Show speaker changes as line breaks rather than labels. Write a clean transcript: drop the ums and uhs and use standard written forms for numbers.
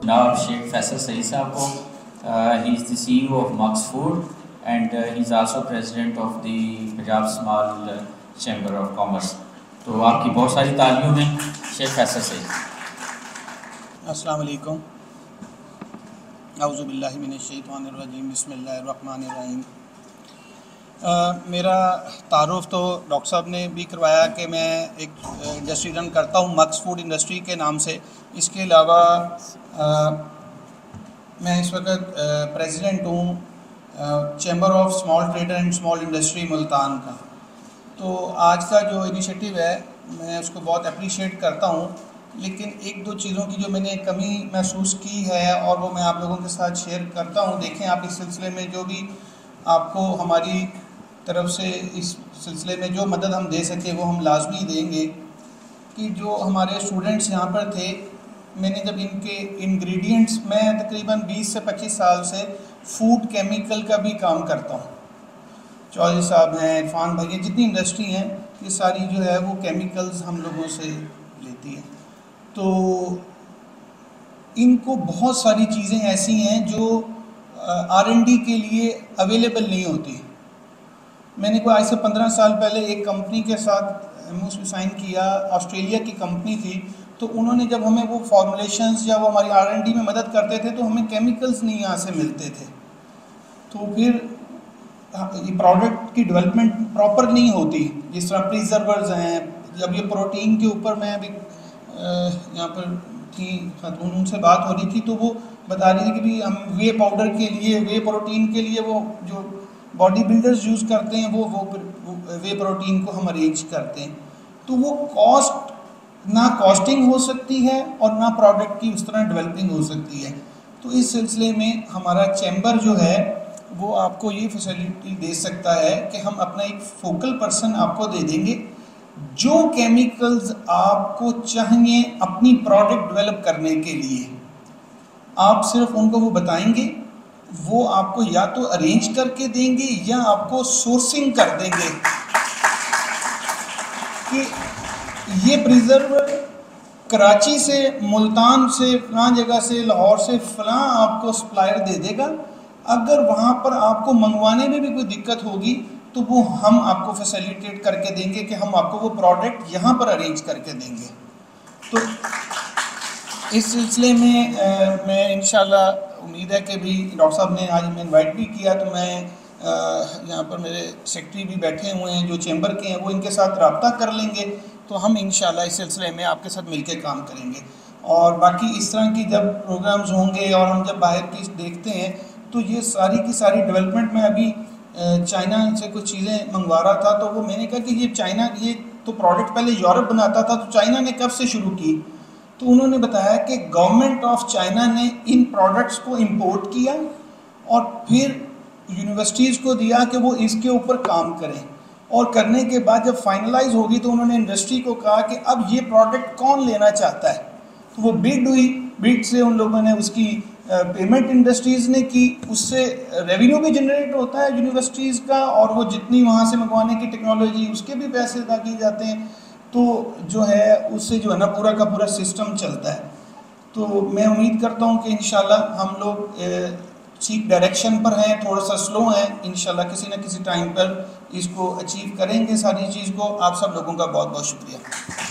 जनाब शेख फैसल सईद साहब को। He is the CEO of Mux Food and he is also president of the Punjab Small Chamber of Commerce। तो आपकी बहुत सारी तालियों में शेख फैसल सईद।
अस्सलाम वालेकुम। औज़ु बिल्लाहि मिनश शैतानिर रजीम, बिस्मिल्लाहिर रहमानिर रहीम। मेरा तारुफ़ तो डॉक्टर साहब ने भी करवाया कि मैं एक इंडस्ट्री रन करता हूँ मक्स फूड इंडस्ट्री के नाम से। इसके अलावा मैं इस वक्त प्रेसिडेंट हूँ chamber of small trader and small industry Multan का। तो आज का जो इनिशिएटिव है मैं उसको बहुत अप्रिशिएट करता हूँ, लेकिन एक दो चीज़ों की जो मैंने कमी महसूस की है और वो मैं आप लोगों के साथ शेयर करता हूँ। देखें आप इस सिलसिले में जो भी आपको हमारी तरफ से इस सिलसिले में जो मदद हम दे सके वो हम लाजमी देंगे। कि जो हमारे स्टूडेंट्स यहाँ पर थे, मैंने जब इनके इंग्रेडिएंट्स, मैं तकरीबन 20 से 25 साल से फूड केमिकल का भी काम करता हूँ। चौधरी साहब हैं, इरफान भाई हैं, जितनी इंडस्ट्री हैं ये सारी जो है वो केमिकल्स हम लोगों से लेती है। तो इनको बहुत सारी चीज़ें ऐसी हैं जो R&D के लिए अवेलेबल नहीं होती। मैंने कोई आज से 15 साल पहले एक कंपनी के साथ MOU साइन किया, ऑस्ट्रेलिया की कंपनी थी। तो उन्होंने जब हमें वो फॉर्मुलेशंस या वो हमारी R&D में मदद करते थे तो हमें केमिकल्स नहीं यहाँ से मिलते थे। तो फिर ये प्रोडक्ट की डेवलपमेंट प्रॉपर नहीं होती। जिस तरह प्रिजर्वर्स हैं, जब ये प्रोटीन के ऊपर मैं अभी यहाँ पर थी खातून, उनसे बात हो रही थी तो वो बता रही थी कि भी हम वे पाउडर के लिए, वे प्रोटीन के लिए वो जो बॉडी बिल्डर्स यूज़ करते हैं वो वे प्रोटीन को हम अरेंज करते हैं। तो वो ना कॉस्टिंग हो सकती है और ना प्रोडक्ट की उस तरह डेवलपिंग हो सकती है। तो इस सिलसिले में हमारा चैम्बर जो है वो आपको ये फैसिलिटी दे सकता है कि हम अपना एक फोकल पर्सन आपको दे देंगे। जो केमिकल्स आपको चाहिए अपनी प्रोडक्ट डेवलप करने के लिए, आप सिर्फ उनको वो बताएंगे, वो आपको या तो अरेंज करके देंगे या आपको सोर्सिंग कर देंगे कि ये प्रिजर्वर कराची से, मुल्तान से, फलां जगह से, लाहौर से फलां आपको सप्लायर दे देगा। अगर वहाँ पर आपको मंगवाने में भी कोई दिक्कत होगी तो वो हम आपको फैसिलिटेट करके देंगे कि हम आपको वो प्रोडक्ट यहाँ पर अरेंज करके देंगे। तो इस सिलसिले में मैं इंशाल्लाह उम्मीद है कि भी डॉक्टर साहब ने आज हमें इनवाइट भी किया, तो मैं यहाँ पर मेरे सेक्रेटरी भी बैठे हुए हैं जो चैम्बर के हैं, वो इनके साथ रब्ता कर लेंगे। तो हम इंशाल्लाह इस सिलसिले में आपके साथ मिलकर काम करेंगे। और बाकी इस तरह की जब प्रोग्राम्स होंगे और हम जब बाहर की देखते हैं तो ये सारी की सारी डेवलपमेंट में अभी चाइना से कुछ चीज़ें मंगवा रहा था, तो वो मैंने कहा कि ये चाइना, ये तो प्रोडक्ट पहले यूरोप बनाता था, तो चाइना ने कब से शुरू की? तो उन्होंने बताया कि गवर्नमेंट ऑफ चाइना ने इन प्रोडक्ट्स को इंपोर्ट किया और फिर यूनिवर्सिटीज़ को दिया कि वो इसके ऊपर काम करें, और करने के बाद जब फाइनलाइज होगी तो उन्होंने इंडस्ट्री को कहा कि अब ये प्रोडक्ट कौन लेना चाहता है। तो वो बिड हुई, बिड से उन लोगों ने उसकी पेमेंट इंडस्ट्रीज़ ने की, उससे रेवेन्यू भी जनरेट होता है यूनिवर्सिटीज़ का, और वो जितनी वहाँ से मंगवाने की टेक्नोलॉजी उसके भी पैसे अदा किए जाते हैं। तो जो है उससे जो है ना पूरा का पूरा सिस्टम चलता है। तो मैं उम्मीद करता हूँ कि इंशाल्लाह हम लोग ठीक डायरेक्शन पर हैं, थोड़ा सा स्लो हैं, इंशाल्लाह किसी न किसी टाइम पर इसको अचीव करेंगे सारी चीज़ को। आप सब लोगों का बहुत बहुत शुक्रिया।